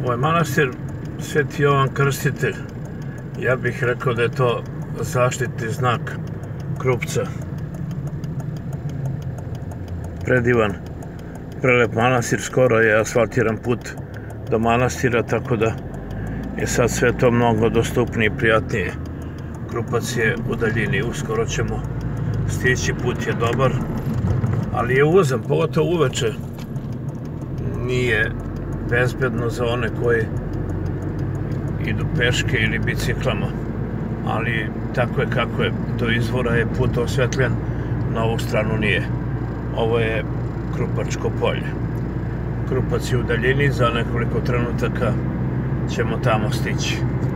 Ovaj manastir Sveti Jovan Krstitelj, ja bih rekao da je to zaštitni znak Krupca. Predivan, prelep manastir, skoro je asfaltiran put do manastira, tako da je sad sve to mnogo dostupnije i prijatnije. Krupac je u daljini, uskoro ćemo stići, put je dobar, ali je uzan, pogotovo uveče. Nije bezbedno za one koji idu peške ili biciklama, ali tako je kako je, do izvora je put osvetljen, na ovu stranu nije. Ovo je Krupačko polje. Krupac je u daljini, za nekoliko trenutaka ćemo tamo stići.